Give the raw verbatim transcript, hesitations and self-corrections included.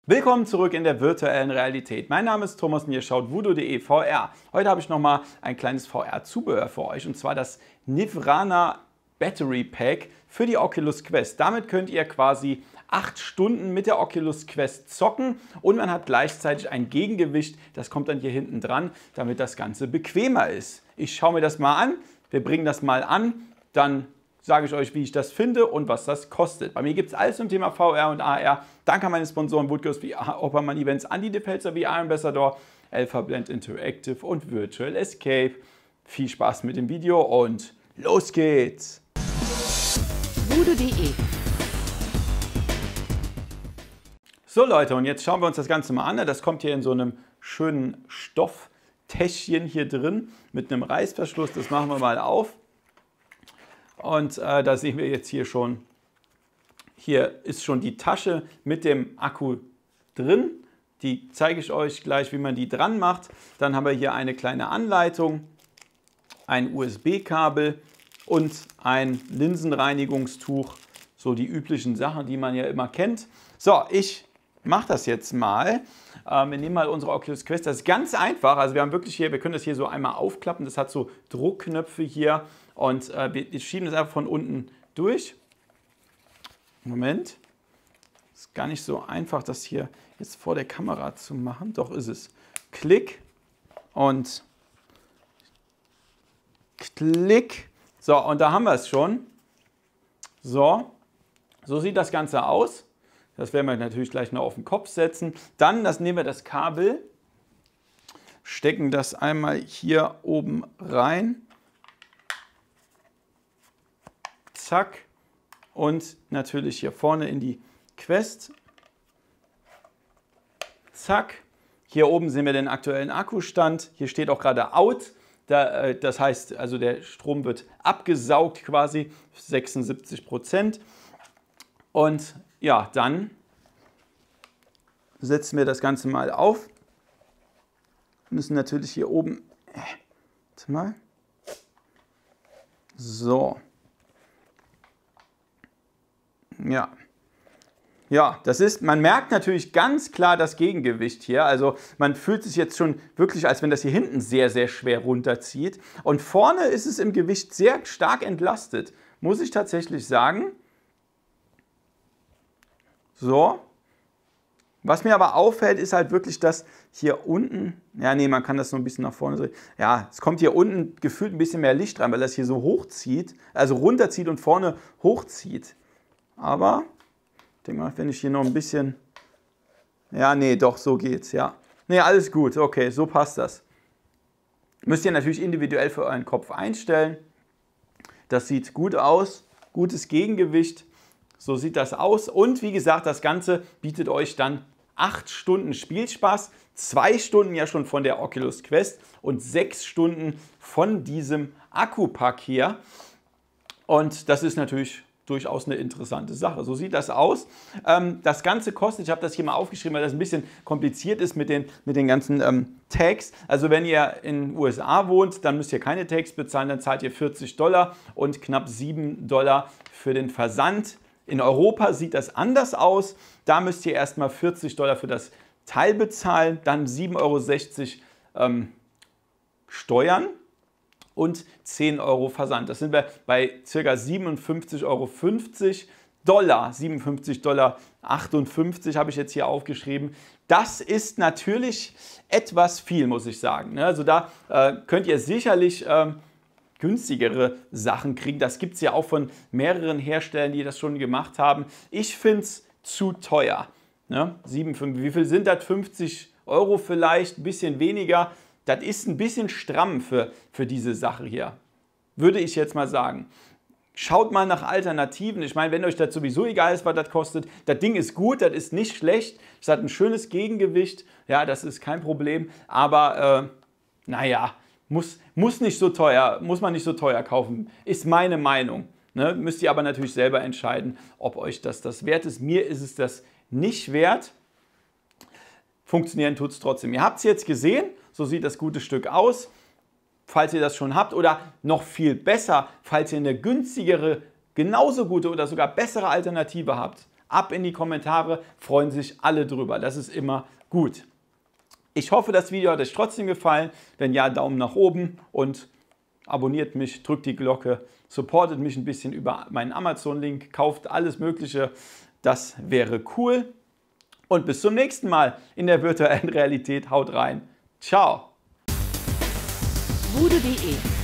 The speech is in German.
Willkommen zurück in der virtuellen Realität. Mein Name ist Thomas und ihr schaut voodoo punkt de V R. Heute habe ich nochmal ein kleines V R-Zubehör für euch und zwar das Nirvana Battery Pack für die Oculus Quest. Damit könnt ihr quasi acht Stunden mit der Oculus Quest zocken und man hat gleichzeitig ein Gegengewicht, das kommt dann hier hinten dran, damit das Ganze bequemer ist. Ich schaue mir das mal an, wir bringen das mal an, dann sage ich euch, wie ich das finde und was das kostet. Bei mir gibt es alles zum Thema V R und A R. Danke an meine Sponsoren Woodgirls V R, Oppermann Events, Andi de Pelzer V R Ambassador, Alpha Blend Interactive und Virtual Escape. Viel Spaß mit dem Video und los geht's! voodoo punkt de So Leute, und jetzt schauen wir uns das Ganze mal an. Das kommt hier in so einem schönen Stofftäschchen hier drin mit einem Reißverschluss. Das machen wir mal auf. Und äh, da sehen wir jetzt hier schon, hier ist schon die Tasche mit dem Akku drin. Die zeige ich euch gleich, wie man die dran macht. Dann haben wir hier eine kleine Anleitung, ein U S B-Kabel und ein Linsenreinigungstuch. So die üblichen Sachen, die man ja immer kennt. So, ich mache das jetzt mal. Ähm, wir nehmen mal unsere Oculus Quest. Das ist ganz einfach. Also wir haben wirklich hier, wir können das hier so einmal aufklappen. Das hat so Druckknöpfe hier. Und äh, wir schieben das einfach von unten durch. Moment. Ist gar nicht so einfach, das hier jetzt vor der Kamera zu machen. Doch ist es. Klick und Klick. So, und da haben wir es schon. So, so sieht das Ganze aus. Das werden wir natürlich gleich noch auf den Kopf setzen. Dann das nehmen wir das Kabel, stecken das einmal hier oben rein. Zack. Und natürlich hier vorne in die Quest. Zack. Hier oben sehen wir den aktuellen Akkustand. Hier steht auch gerade out. Da, das heißt, also der Strom wird abgesaugt quasi, sechsundsiebzig Prozent. Und ja, dann setzen wir das Ganze mal auf. Wir müssen natürlich hier oben, äh, warte mal, so. Ja. Ja, das ist, man merkt natürlich ganz klar das Gegengewicht hier. Also man fühlt sich jetzt schon wirklich, als wenn das hier hinten sehr, sehr schwer runterzieht. Und vorne ist es im Gewicht sehr stark entlastet, muss ich tatsächlich sagen. So. Was mir aber auffällt, ist halt wirklich, dass hier unten, ja nee, man kann das so ein bisschen nach vorne drehen. Ja, es kommt hier unten gefühlt ein bisschen mehr Licht rein, weil das hier so hochzieht, also runterzieht und vorne hochzieht. Aber, ich denke mal, wenn ich hier noch ein bisschen, ja nee, doch, so geht's, ja. Nee, alles gut, okay, so passt das. Müsst ihr natürlich individuell für euren Kopf einstellen. Das sieht gut aus, gutes Gegengewicht. So sieht das aus und wie gesagt, das Ganze bietet euch dann acht Stunden Spielspaß, zwei Stunden ja schon von der Oculus Quest und sechs Stunden von diesem Akkupack hier. Und das ist natürlich durchaus eine interessante Sache. So sieht das aus. Das Ganze kostet, ich habe das hier mal aufgeschrieben, weil das ein bisschen kompliziert ist mit den, mit den ganzen ähm, Tags. Also wenn ihr in den U S A wohnt, dann müsst ihr keine Tags bezahlen, dann zahlt ihr vierzig Dollar und knapp sieben Dollar für den Versand. In Europa sieht das anders aus. Da müsst ihr erstmal vierzig Dollar für das Teil bezahlen, dann sieben Euro sechzig ähm, Steuern und zehn Euro Versand. Das sind wir bei ca. siebenundfünfzig Euro fünfzig Dollar, siebenundfünfzig Dollar achtundfünfzig habe ich jetzt hier aufgeschrieben. Das ist natürlich etwas viel, muss ich sagen. Also da äh, könnt ihr sicherlich äh, günstigere Sachen kriegen. Das gibt es ja auch von mehreren Herstellern, die das schon gemacht haben. Ich finde es zu teuer. Ne? siebenundfünfzig, wie viel sind das? fünfzig Euro vielleicht, ein bisschen weniger. Das ist ein bisschen stramm für, für diese Sache hier, würde ich jetzt mal sagen. Schaut mal nach Alternativen. Ich meine, wenn euch das sowieso egal ist, was das kostet, das Ding ist gut, das ist nicht schlecht. Es hat ein schönes Gegengewicht. Ja, das ist kein Problem. Aber, äh, naja, Muss, muss nicht so teuer, muss man nicht so teuer kaufen, ist meine Meinung. Ne? Müsst ihr aber natürlich selber entscheiden, ob euch das das wert ist. Mir ist es das nicht wert. Funktionieren tut es trotzdem. Ihr habt es jetzt gesehen, so sieht das gute Stück aus. Falls ihr das schon habt oder noch viel besser, falls ihr eine günstigere, genauso gute oder sogar bessere Alternative habt, ab in die Kommentare, freuen sich alle drüber. Das ist immer gut. Ich hoffe, das Video hat euch trotzdem gefallen. Wenn ja, Daumen nach oben und abonniert mich, drückt die Glocke, supportet mich ein bisschen über meinen Amazon-Link, kauft alles Mögliche. Das wäre cool. Und bis zum nächsten Mal in der virtuellen Realität. Haut rein. Ciao. voodoo punkt de